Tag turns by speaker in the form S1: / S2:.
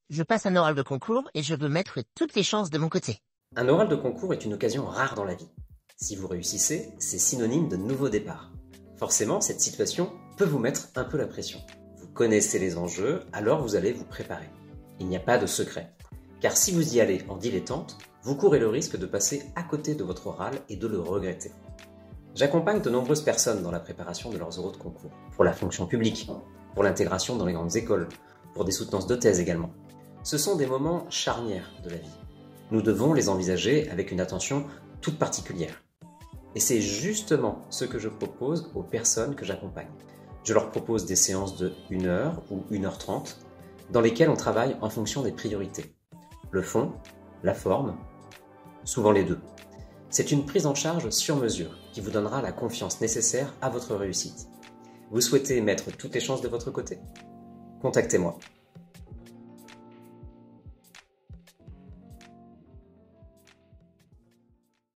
S1: Je passe un oral de concours et je veux mettre toutes les chances de mon côté.
S2: Un oral de concours est une occasion rare dans la vie. Si vous réussissez, c'est synonyme de nouveau départ. Forcément, cette situation peut vous mettre un peu la pression. Vous connaissez les enjeux, alors vous allez vous préparer. Il n'y a pas de secret. Car si vous y allez en dilettante, vous courez le risque de passer à côté de votre oral et de le regretter. J'accompagne de nombreuses personnes dans la préparation de leurs oraux de concours, pour la fonction publique, pour l'intégration dans les grandes écoles, pour des soutenances de thèse également. Ce sont des moments charnières de la vie. Nous devons les envisager avec une attention toute particulière. Et c'est justement ce que je propose aux personnes que j'accompagne. Je leur propose des séances de 1 heure ou 1h30 dans lesquelles on travaille en fonction des priorités. Le fond, la forme, souvent les deux. C'est une prise en charge sur mesure qui vous donnera la confiance nécessaire à votre réussite. Vous souhaitez mettre toutes les chances de votre côté ? Contactez-moi.